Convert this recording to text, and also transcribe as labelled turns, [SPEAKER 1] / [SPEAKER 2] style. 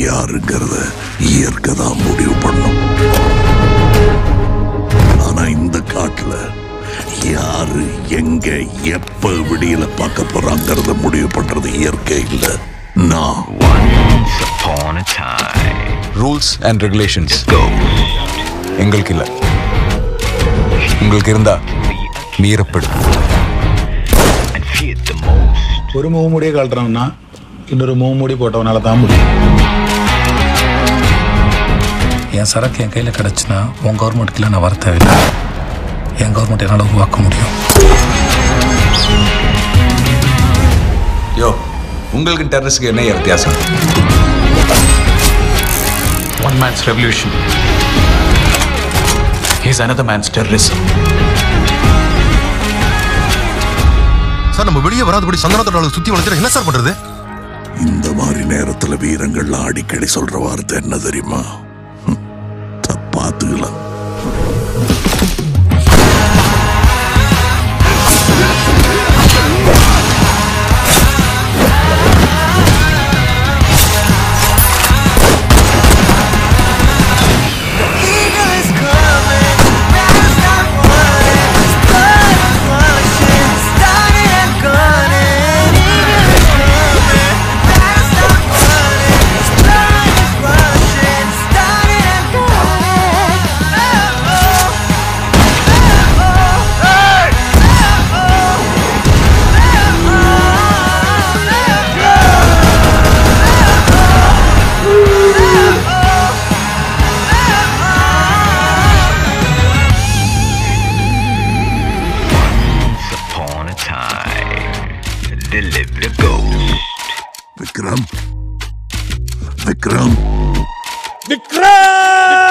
[SPEAKER 1] யாருங்கிறத இயற்கை தான் முடிவு பண்ணும். ஆனா இந்த காட்டுல யாரு எங்க எப்ப விடியல பார்க்க போறாங்கிறத முடிவு பண்றது இயற்கை இல்ல, நான்.
[SPEAKER 2] ரூல்ஸ் அண்ட் ரெகுலேஷன்ஸ் எங்களுக்கு இல்ல, உங்களுக்கு இருந்தா மீறப்படும்.
[SPEAKER 3] ஒரு முகமூடியை கழட்டுறோம்னா இன்னொரு முகமூடி போட்டவனால தான் முடியும்.
[SPEAKER 4] என் சரக்கு என் கையில் கிடச்சுன்னா உன் கவர்மெண்ட்டுக்குள்ள நான் வர தேவையில்லை. என் கவர்மெண்ட் என்னால் உருவாக்க முடியும்.
[SPEAKER 2] யோ, உங்களுக்கு டெரரிஸ்க்கு என்ன வித்தியாசம்?
[SPEAKER 5] One man's revolution is another man's terrorism.
[SPEAKER 6] Sir, நம்ம வெளியே வராதபடி சந்தனத்தோட சுத்தி வளைச்சு என்ன சார் பண்றது?
[SPEAKER 1] இந்த மாதிரி நேரத்துல வீரங்கள்லாம் அடிக்கடி சொல்ற வார்த்தை என்ன தெரியுமா? தப்பாத்துக்கலாம்.
[SPEAKER 7] Deliver the ghost.
[SPEAKER 1] Vikram. Vikram.
[SPEAKER 8] Vikram!